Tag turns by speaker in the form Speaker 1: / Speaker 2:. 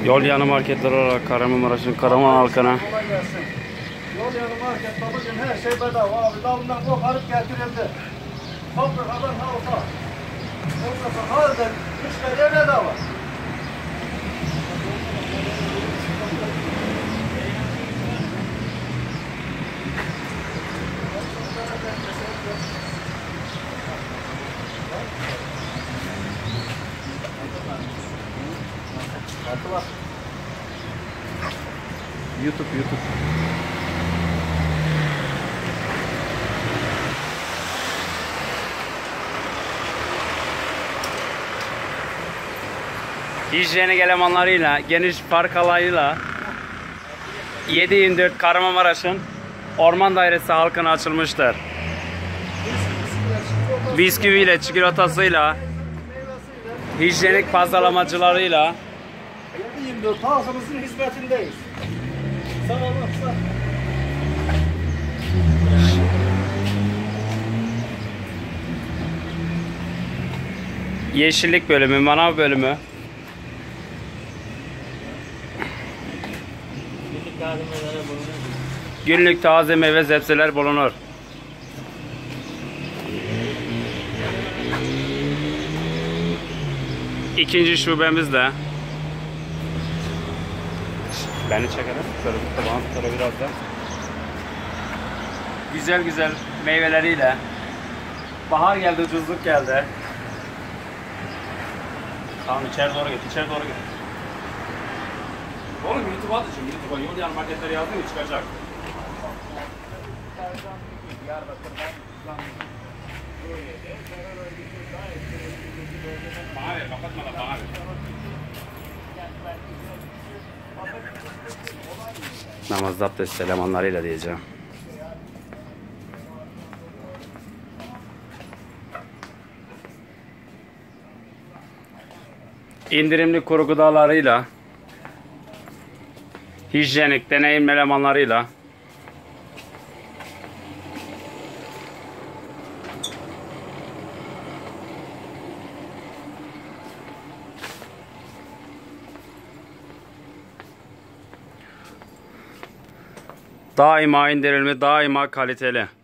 Speaker 1: Yol yanı marketler olarak Kahramanmaraş'ın Karaman halkına.
Speaker 2: Kolay gelsin. Yol yanı market, babacığım her şey bedava abi. Dalından koparıp getirildi. Toplu haber halka. Olmasa harbiden müşteriye bedava.
Speaker 1: YouTube. Hijyenik elemanlarıyla, geniş park alanıyla 7/24 Kahramanmaraş'ın Orman Dairesi halkına açılmıştır. Bisküviyle, çikolatasıyla, hijyenik pazarlamacılarıyla
Speaker 2: 7/24 halkımızın hizmetindeyiz. Sağ olun.
Speaker 1: yeşillik bölümü, manav bölümü, günlük taze meyve sebzeler bulunur. İkinci şubemiz de. Beni çekelim. Şöyle bana biraz da. Güzel meyveleriyle. Bahar geldi, ucuzluk geldi. Tamam içeri doğru git. Oğlum YouTube'a atacağım. YouTube'a yol yanı marketleri yazdın mı çıkacak. Bana ver, kapatma da bana ver. Namazda abdest elemanlarıyla diyeceğim. İndirimli kuru gıdalarıyla, hijyenik deneyimli elemanlarıyla daima indirimli, daima kaliteli.